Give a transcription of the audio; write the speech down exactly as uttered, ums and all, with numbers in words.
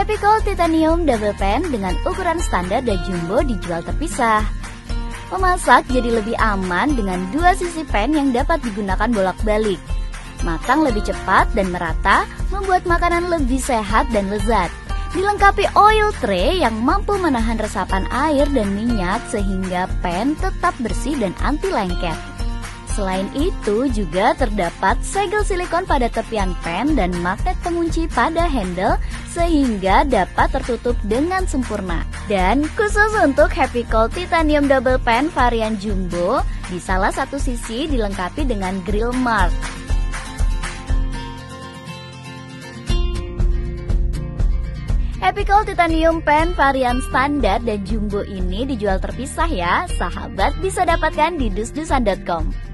Happy Cold Titanium Double Pan dengan ukuran standar dan jumbo dijual terpisah. Memasak jadi lebih aman dengan dua sisi pan yang dapat digunakan bolak-balik. Matang lebih cepat dan merata, membuat makanan lebih sehat dan lezat. Dilengkapi oil tray yang mampu menahan resapan air dan minyak sehingga pan tetap bersih dan anti lengket. Selain itu juga terdapat segel silikon pada tepian pan dan magnet pengunci pada handle sehingga dapat tertutup dengan sempurna. Dan khusus untuk Happy Cold Titanium Double Pan varian jumbo, di salah satu sisi dilengkapi dengan grill mark. Happy Cold Titanium Pan varian standar dan jumbo ini dijual terpisah ya. Sahabat bisa dapatkan di dus dusan dot com.